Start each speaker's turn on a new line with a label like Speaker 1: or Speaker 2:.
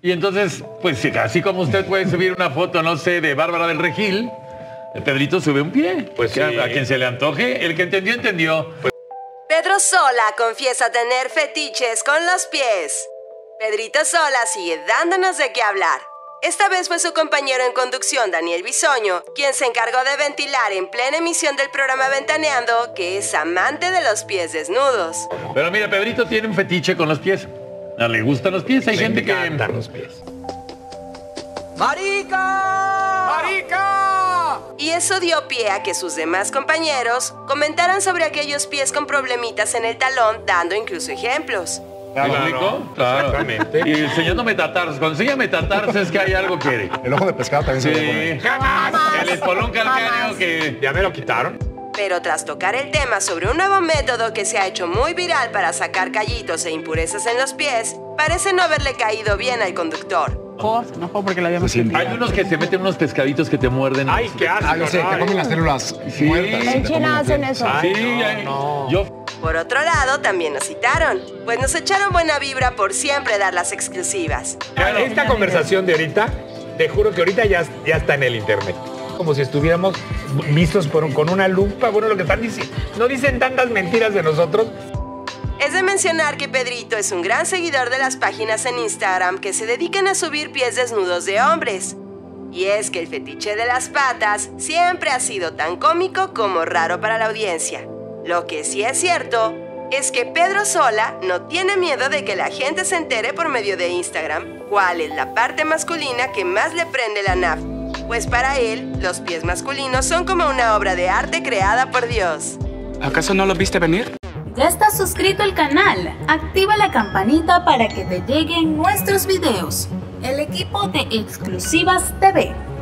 Speaker 1: Y entonces, pues así como usted puede subir una foto, no sé, de Bárbara del Regil, el Pedrito sube un pie.
Speaker 2: Pues sí.
Speaker 1: A quien se le antoje, el que entendió, entendió.
Speaker 3: Pedro Sola confiesa tener fetiches con los pies. Pedrito Sola sigue dándonos de qué hablar. Esta vez fue su compañero en conducción, Daniel Bisoño, quien se encargó de ventilar en plena emisión del programa Ventaneando que es amante de los pies desnudos.
Speaker 1: Pero mira, Pedrito tiene un fetiche con los pies. Le gustan los pies, hay gente que...
Speaker 2: Le encantan los pies.
Speaker 4: ¡Marica! ¡Marica!
Speaker 3: Y eso dio pie a que sus demás compañeros comentaran sobre aquellos pies con problemitas en el talón, dando incluso ejemplos.
Speaker 1: Claro,
Speaker 2: exactamente.
Speaker 1: Y enseñando metatarsos. Cuando enseña metatarsos es que hay algo que...
Speaker 5: El ojo de pescado también se ve por ahí.
Speaker 1: ¡Jamás! El espolón calcáneo que...
Speaker 2: Ya me lo quitaron.
Speaker 3: Pero tras tocar el tema sobre un nuevo método que se ha hecho muy viral para sacar callitos e impurezas en los pies, parece no haberle caído bien al conductor.
Speaker 6: Se enojó porque la habíamos
Speaker 1: Hay unos que se meten unos pescaditos que te muerden.
Speaker 2: Ay, qué asco.
Speaker 5: Ah, yo sé, te comen las células muertas.
Speaker 6: En China hacen eso.
Speaker 1: Yo...
Speaker 3: Por otro lado, también nos citaron, pues nos echaron buena vibra por siempre dar las exclusivas.
Speaker 2: Esta conversación de ahorita, te juro que ahorita ya está en el internet. Como si estuviéramos vistos con una lupa. Bueno, lo que están diciendo. No dicen tantas mentiras de nosotros.
Speaker 3: Es de mencionar que Pedrito es un gran seguidor de las páginas en Instagram que se dedican a subir pies desnudos de hombres. Y es que el fetiche de las patas siempre ha sido tan cómico como raro para la audiencia. Lo que sí es cierto es que Pedro Sola no tiene miedo de que la gente se entere por medio de Instagram cuál es la parte masculina que más le prende la naf. Pues para él, los pies masculinos son como una obra de arte creada por Dios.
Speaker 7: ¿Acaso no lo viste venir?
Speaker 8: ¿Ya estás suscrito al canal? Activa la campanita para que te lleguen nuestros videos. El equipo de Exclusivas TV.